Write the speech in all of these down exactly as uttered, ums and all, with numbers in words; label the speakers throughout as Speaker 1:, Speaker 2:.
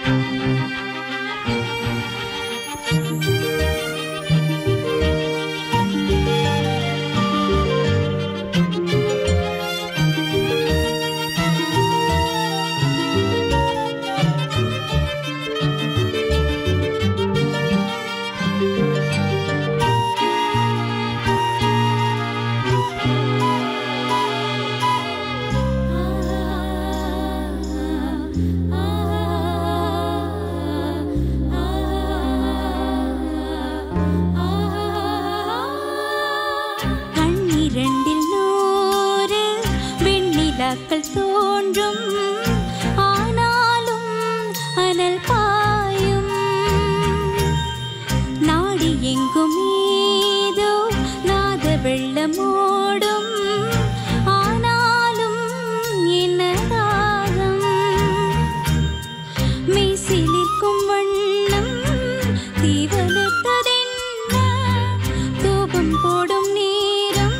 Speaker 1: தோன்றும் ஆனாலும் அனல் பாயும் நாடி எங்கும் ஏதோ நாத வெள்ளமோடும் ஆனாலும் என்ன தாகம் மெய்சிலிர்க்கும் வண்ணம் தீவலத்ததென்ன தூபம் போடும் நேரம்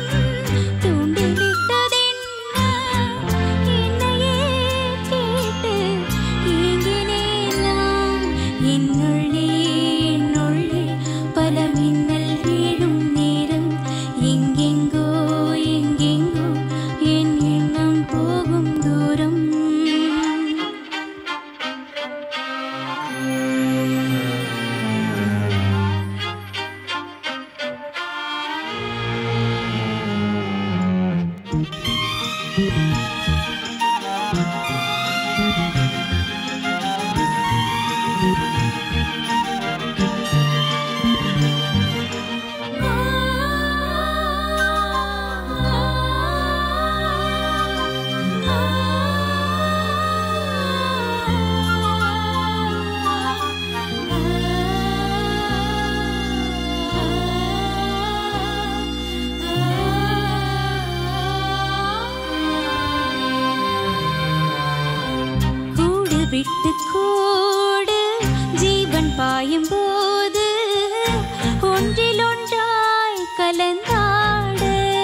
Speaker 1: விட்டு கூடு ஜீவன் பாயும் போது ஒன்றில் ஒன்றாய் கலந்தாட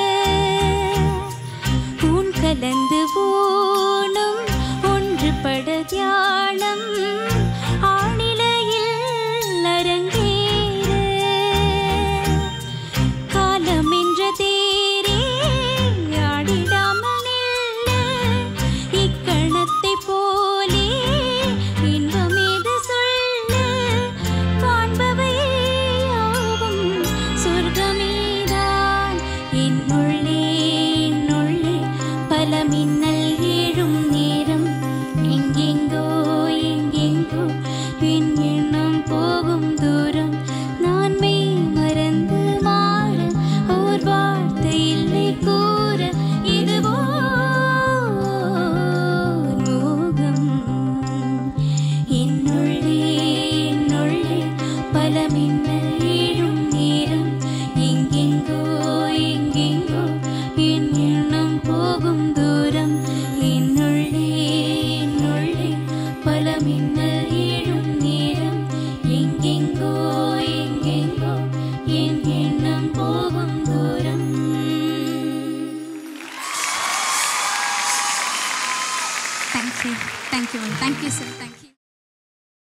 Speaker 1: உன் கலந்து போனும் ஒன்றுபட தியானம் ஆணிலையில் அரங்கேற காலம் என்ற தேரே ஆடிடாமல் நில்ல இக்கணத்தை போலே மின்னல் ஏழும் நேரம் எங்கெங்கோ எங்கெங்கோ என் எண்ணம் போகும் தூரம் நான் மெய் மறந்து மாற ஓர் வார்த்தை இல்லை கூற இதுவோ மோகம் என்னுள்ளே என்னுள்ளே பல மின்னல் ஏழும் நேரம் எங்கெங்கோ எங்கெங்கோ என் எண்ணம் போகும் தூரம் என்னுள்ளே என்னுள்ளே பல மின்னல் ஏழும் நேரம் எங்கெங்கோ எங்கெங்கோ என் எண்ணம் போகும் தூரம். Thank you. Thank you. Thank you, sir. Thank you.